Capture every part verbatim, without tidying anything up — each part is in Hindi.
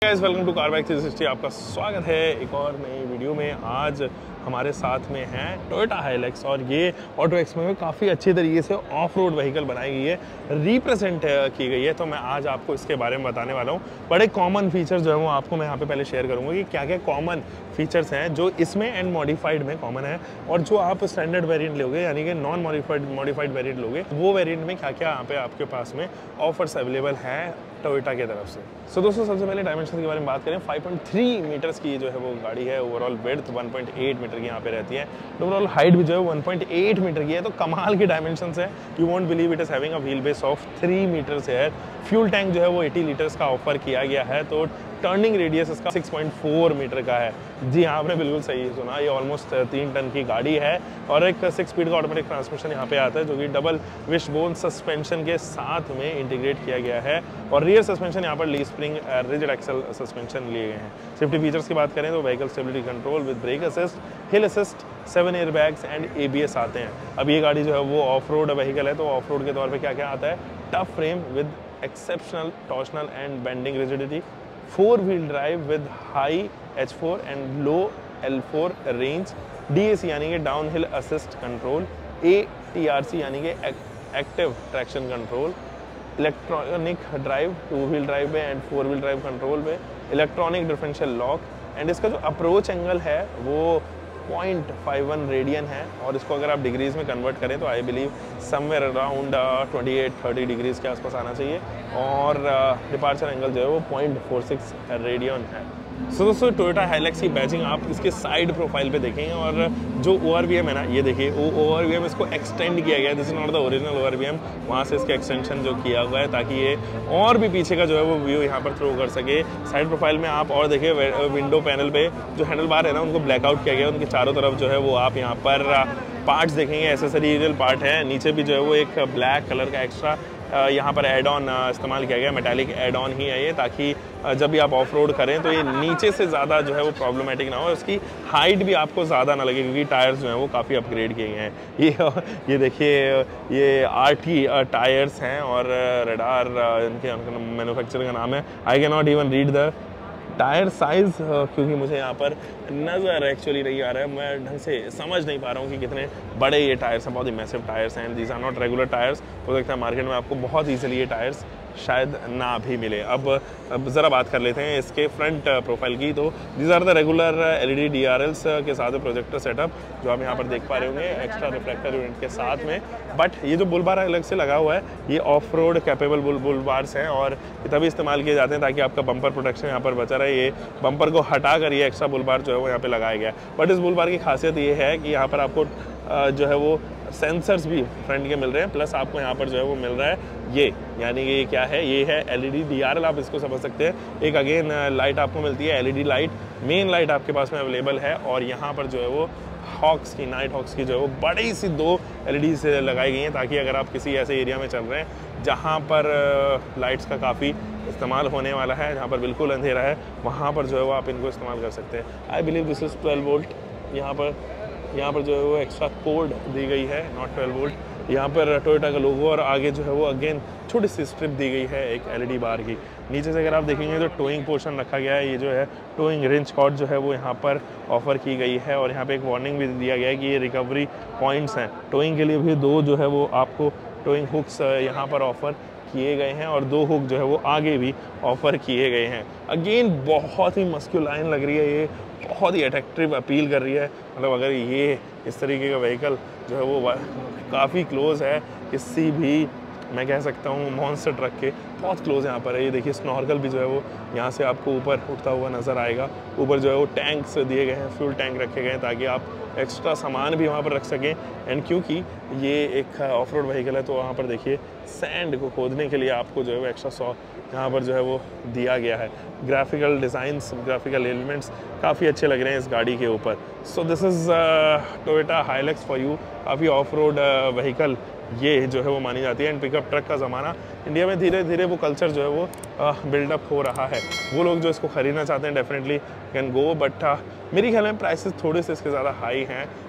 Guys welcome to car bike three sixty. आपका स्वागत है एक और नई वीडियो में। आज हमारे साथ में है टोयोटा हाइलक्स और ये ऑटो एक्सपो में काफ़ी अच्छी तरीके से ऑफ रोड व्हीकल बनाई गई है, रिप्रेजेंट की गई है। तो मैं आज आपको इसके बारे में बताने वाला हूँ। बड़े कॉमन फीचर्स जो है वो आपको मैं यहाँ पे पहले शेयर करूँगा कि क्या क्या कॉमन फीचर्स हैं जो इसमें एंड मॉडिफाइड में कॉमन है, और जो आप स्टैंडर्ड वेरिएंट लोगे यानी कि नॉन मॉडिफाइड मॉडिफाइड वेरिएंट लोगे वो वेरिएंट में क्या क्या यहाँ पे आपके पास में ऑफर्स अवेलेबल हैं टोयोटा की तरफ से। सो so, दोस्तों सबसे पहले डायमेंशन के बारे में बात करें। फाइव पॉइंट थ्री मीटर्स की जो है वो गाड़ी है। Overall width one point eight metre की यहाँ पे रहती है। ओवरऑल हाइट भी जो है वन पॉइंट एट मीटर की है। तो कमाल की डायमेंशंस है। You won't believe it is having a wheelbase of three metres है। फ्यूल टैंक जो है वो एटी लीटर्स का ऑफर किया गया है। तो टर्निंग रेडियस इसका सिक्स पॉइंट फोर मीटर का है। जी हाँ, आपने बिल्कुल सही सुना, ये ऑलमोस्ट तीन टन की गाड़ी है। और एक सिक्स स्पीड का ऑटोमेटिक ट्रांसमिशन यहाँ पे आता है जो कि डबल विशबोन सस्पेंशन के साथ में इंटीग्रेट किया गया है। और रियर सस्पेंशन यहाँ पर leaf spring rigid axle suspension लिए गए हैं। सेफ्टी फीचर्स की बात करें तो vehicle stability control with brake assist, hill assist, seven airbags and A B S आते हैं। अब ये गाड़ी जो है वो ऑफ रोड व्हीकल है, तो ऑफ रोड के तौर पर क्या क्या आता है? Tough frame with exceptional torsional and bending rigidity, four wheel drive with high H four and low L four range, D A C यानी कि downhill assist control, A T R C यानी कि active traction control, electronic drive two wheel drive पे and four wheel drive control पे, इलेक्ट्रॉनिक डिफरेंशियल लॉक। एंड इसका जो अप्रोच एंगल है वो पॉइंट फाइव वन रेडियन है। और इसको अगर आप डिग्रीज में कन्वर्ट करें तो I believe somewhere around twenty eight thirty degrees के आसपास आना चाहिए। और डिपार्चर एंगल जो है वो पॉइंट फोर सिक्स रेडियन है। सो so, दोस्तों टोयोटा हाइलक्स की बैजिंग आप इसके साइड प्रोफाइल पे देखेंगे। और जो ओ आर वी एम है ना, ये देखिए ओ आर वी एम इसको एक्सटेंड किया गया है। This is not the original O R V M, वहाँ से इसका एक्सटेंशन जो किया हुआ है ताकि ये और भी पीछे का जो है वो व्यू यहाँ पर थ्रो कर सके। साइड प्रोफाइल में आप और देखिए विंडो पैनल पे जो हैंडल बार है ना उनको ब्लैकआउट किया गया है। उनके चारों तरफ जो है वो आप यहाँ पर पार्ट्स देखेंगे, एसेसरियल पार्ट है। नीचे भी जो है वो एक ब्लैक कलर का एक्स्ट्रा यहाँ पर एड ऑन इस्तेमाल किया गया, मेटालिक एड ऑन ही है ये, ताकि जब भी आप ऑफ रोड करें तो ये नीचे से ज़्यादा जो है वो प्रॉब्लमेटिक ना हो, उसकी हाइट भी आपको ज़्यादा ना लगे, क्योंकि टायर्स जो हैं वो काफ़ी अपग्रेड किए गए हैं। ये ये देखिए ये आर टी टायर्स हैं और रेडार इनके मैन्युफैक्चरर का नाम है। I can not even read the tyre size क्योंकि मुझे यहाँ पर नज़र एक्चुअली नहीं आ रहा है, मैं ढंग से समझ नहीं पा रहा हूँ कि कितने बड़े ये टायर्स हैं। बहुत ही मैसिव टायर्स हैं। These are not regular tyres. हो सकता है मार्केट में आपको बहुत ईजिली ये टायर्स शायद ना भी मिले। अब अब ज़रा बात कर लेते हैं इसके फ्रंट प्रोफाइल की। तो these are the regular L E D D R Ls के साथ प्रोजेक्टर सेटअप जो आप यहाँ पर देख पा रहे होंगे एक्स्ट्रा रिफ्लेक्टर यूनिट के साथ में। बट ये जो बुल बार अलग से लगा हुआ है ये off road capable bull bull bars हैं और ये तभी इस्तेमाल किए जाते हैं ताकि आपका बम्पर प्रोटेक्शन यहाँ पर बचा रहे। ये बम्पर को हटा कर ये एक्स्ट्रा बुल बार जो है वो यहाँ पर लगाया गया है। बट इस बुल बार की खासियत ये है कि यहाँ पर आपको जो है वो सेंसर्स भी फ्रंट के मिल रहे हैं, प्लस आपको यहाँ पर जो है वो मिल रहा है ये, यानी कि ये क्या है, ये है L E D D R L, आप इसको समझ सकते हैं। एक अगेन लाइट आपको मिलती है L E D light, main light आपके पास में अवेलेबल है। और यहाँ पर जो है वो हॉक्स की, नाइट हॉक्स की जो है वो बड़ी सी दो एल ई डी से लगाई गई हैं ताकि अगर आप किसी ऐसे एरिया में चल रहे हैं जहाँ पर लाइट्स का काफ़ी इस्तेमाल होने वाला है, जहाँ पर बिल्कुल अंधेरा है, वहाँ पर जो है वो आप इनको इस्तेमाल कर सकते हैं। I believe this is twelve volt. यहाँ पर यहाँ पर जो है वो एक्स्ट्रा कोड दी गई है, नॉट ट्वेल्व वोल्ट। यहाँ पर टोयोटा का लोगो और आगे जो है वो अगेन छोटी सी स्ट्रिप दी गई है एक एल ई डी बार की। नीचे से अगर आप देखेंगे तो टोइंग पोर्शन रखा गया है। ये जो है टोइंग रेंज कॉर्ड जो है वो यहाँ पर ऑफर की गई है। और यहाँ पे एक वार्निंग भी दिया गया है कि ये रिकवरी पॉइंट्स हैं। टोइंग के लिए भी दो जो है वो आपको टोइंग हुक्स यहाँ पर ऑफर किए गए हैं और दो हुक जो है वो आगे भी ऑफर किए गए हैं। अगेन बहुत ही मस्कुलाइन लग रही है ये, बहुत ही अट्रैक्टिव अपील कर रही है। मतलब अगर ये इस तरीके का व्हीकल जो है वो काफ़ी क्लोज है किसी भी, मैं कह सकता हूँ मॉन्स्टर ट्रक के बहुत क्लोज यहाँ पर है। ये देखिए स्नॉर्कल भी जो है वो यहाँ से आपको ऊपर उठता हुआ नज़र आएगा। ऊपर जो है वो टैंक्स दिए गए हैं, फ्यूल टैंक रखे गए हैं ताकि आप एक्स्ट्रा सामान भी वहाँ पर रख सकें। एंड क्योंकि ये एक ऑफ रोड व्हीकल है तो वहाँ पर देखिए सैंड को खोदने के लिए आपको जो है वो एक्स्ट्रा सौ यहाँ पर जो है वो दिया गया है। ग्राफिकल डिज़ाइंस, ग्राफिकल एलिमेंट्स काफ़ी अच्छे लग रहे हैं इस गाड़ी के ऊपर। So this is Toyota Hilux for you. काफ़ी ऑफ रोड व्हीकल ये जो है वो मानी जाती है। एंड पिकअप ट्रक का ज़माना इंडिया में धीरे धीरे वो कल्चर जो है वो बिल्डअप हो रहा है। वो लोग जो इसको ख़रीदना चाहते हैं डेफिनेटली कैन गो, बट मेरे ख्याल में प्राइसेस थोड़े से इसके ज़्यादा हाई हैं।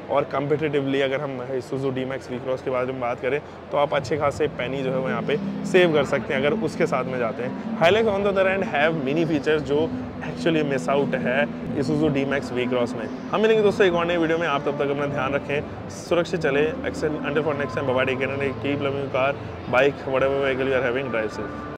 और कंपेटिटिवली अगर हम Isuzu D-Max V-Cross के बारे में बात करें तो आप अच्छे खासे पेनी जो है वो यहाँ पे सेव कर सकते हैं अगर उसके साथ में जाते हैं। Hilux on the other hand have many features जो एक्चुअली मिस आउट है Isuzu D-Max V-Cross में। हम मिलेंगे दोस्तों एक और नई वीडियो में, आप तब तक अपना ध्यान रखें, सुरक्षित चले, excel under for next time, bye take care, keep loving car, bike, whatever vehicle you are having, drive safe.